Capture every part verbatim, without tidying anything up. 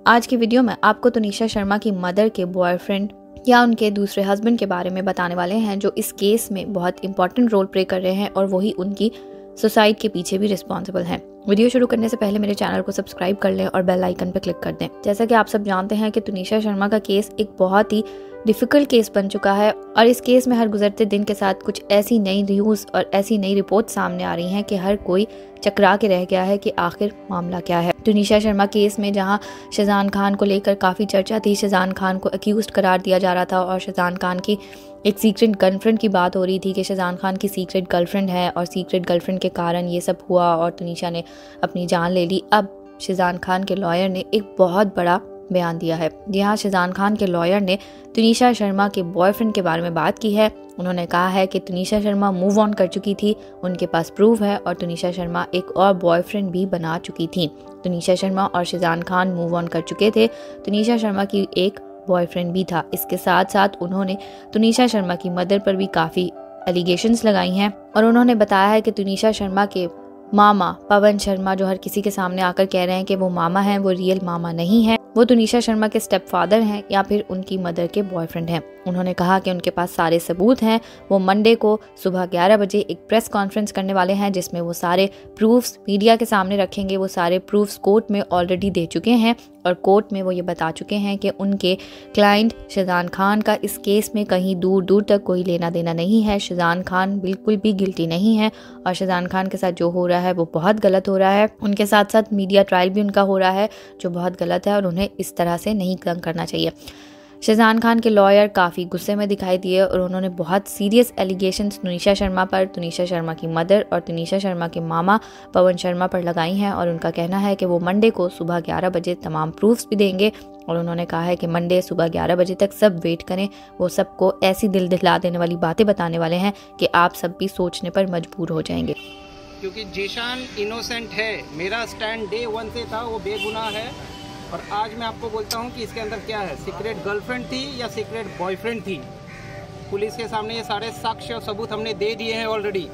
आज की वीडियो में आपको तनीषा शर्मा की मदर के बॉयफ्रेंड या उनके दूसरे हस्बैंड के बारे में बताने वाले हैं, जो इस केस में बहुत इंपॉर्टेंट रोल प्ले कर रहे हैं और वही उनकी सुसाइड के पीछे भी रिस्पॉन्सिबल हैं। वीडियो शुरू करने से पहले मेरे चैनल को सब्सक्राइब कर लें और बेल आइकन पर क्लिक कर दें। जैसा कि आप सब जानते हैं कि तनीषा शर्मा का केस एक बहुत ही डिफ़िकल्ट केस बन चुका है और इस केस में हर गुजरते दिन के साथ कुछ ऐसी नई न्यूज़ और ऐसी नई रिपोर्ट सामने आ रही हैं कि हर कोई चकरा के रह गया है कि आखिर मामला क्या है। तनीषा शर्मा केस में जहां शहजान खान को लेकर काफ़ी चर्चा थी, शहजान खान को अक्यूज्ड करार दिया जा रहा था और शहजान खान की एक सीक्रेट गर्लफ्रेंड की बात हो रही थी कि शहजान खान की सीक्रेट गर्लफ्रेंड है और सीक्रेट गर्लफ्रेंड के कारण ये सब हुआ और तनीषा ने अपनी जान ले ली। अब शहजान खान के लॉयर ने एक बहुत बड़ा बयान दिया है। जी हाँ, शहजान खान के लॉयर ने तनीषा शर्मा के बॉयफ्रेंड के बारे में बात की है। उन्होंने कहा है कि तनीषा शर्मा मूव ऑन कर चुकी थी, उनके पास प्रूफ है और तनीषा शर्मा एक और बॉयफ्रेंड भी बना चुकी थी। तनीषा शर्मा और शहजान खान मूव ऑन कर चुके थे। तनीषा शर्मा की एक बॉयफ्रेंड भी था। इसके साथ साथ उन्होंने तनीषा शर्मा की मदर पर भी काफ़ी एलिगेशंस लगाई हैं और उन्होंने बताया है कि तनीषा शर्मा के मामा पवन शर्मा, जो हर किसी के सामने आकर कह रहे हैं कि वो मामा हैं, वो रियल मामा नहीं है, वो तनीषा शर्मा के स्टेप फादर हैं या फिर उनकी मदर के बॉयफ्रेंड हैं। उन्होंने कहा कि उनके पास सारे सबूत हैं। वो मंडे को सुबह ग्यारह बजे एक प्रेस कॉन्फ्रेंस करने वाले हैं जिसमें वो सारे प्रूफ्स मीडिया के सामने रखेंगे। वो सारे प्रूफ्स कोर्ट में ऑलरेडी दे चुके हैं और कोर्ट में वो ये बता चुके हैं कि उनके क्लाइंट शहजान खान का इस केस में कहीं दूर दूर तक कोई लेना देना नहीं है। शहजान खान बिल्कुल भी गिल्टी नहीं है और शहजान खान के साथ जो हो रहा है वो बहुत गलत हो रहा है। उनके साथ साथ मीडिया ट्रायल भी उनका हो रहा है जो बहुत गलत है और उन्हें इस तरह से नहीं काम करना चाहिए। शहजान खान के लॉयर काफ़ी गुस्से में दिखाई दिए और उन्होंने बहुत सीरियस एलिगेशंस तनीषा शर्मा पर, तनीषा शर्मा की मदर और तनीषा शर्मा के मामा पवन शर्मा पर लगाई हैं और उनका कहना है कि वो मंडे को सुबह ग्यारह बजे तमाम प्रूफ्स भी देंगे और उन्होंने कहा है कि मंडे सुबह ग्यारह बजे तक सब वेट करें। वो सबको ऐसी दिल दिला देने वाली बातें बताने वाले हैं कि आप सब भी सोचने पर मजबूर हो जाएंगे। क्योंकि जीशान इनोसेंट है, मेरा स्टैंड डे वन से था, वो बेगुनाह है और आज मैं आपको बोलता हूँ कि इसके अंदर क्या है, सीक्रेट गर्लफ्रेंड थी या सीक्रेट बॉयफ्रेंड थी। पुलिस के सामने ये सारे साक्ष्य और सबूत हमने दे दिए हैं ऑलरेडी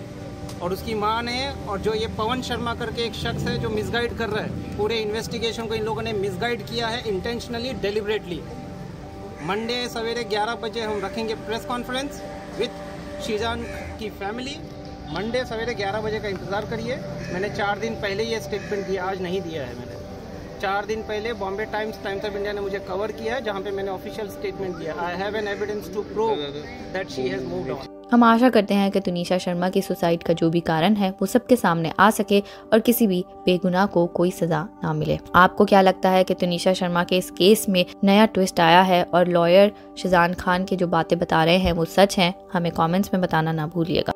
और उसकी मां ने और जो ये पवन शर्मा करके एक शख्स है जो मिसगाइड कर रहा है, पूरे इन्वेस्टिगेशन को इन लोगों ने मिसगाइड किया है इंटेंशनली, डेलिबरेटली। मंडे सवेरे ग्यारह बजे हम रखेंगे प्रेस कॉन्फ्रेंस विथ शहजान की फैमिली। मंडे सवेरे ग्यारह बजे का इंतज़ार करिए। मैंने चार दिन पहले ये स्टेटमेंट दिया, आज नहीं दिया है। मैंने चार दिन पहले Bombay times times of India ने मुझे कवर किया है जहां पे मैंने ऑफिशियल स्टेटमेंट दिया। I have an evidence to prove that she has moved on. हम आशा करते हैं कि तनीषा शर्मा की सुसाइड का जो भी कारण है वो सबके सामने आ सके और किसी भी बेगुनाह को कोई सजा ना मिले। आपको क्या लगता है कि तनीषा शर्मा के इस केस में नया ट्विस्ट आया है और लॉयर शहजान खान की जो बातें बता रहे हैं वो सच हैं? हमें कमेंट्स में बताना ना भूलिएगा।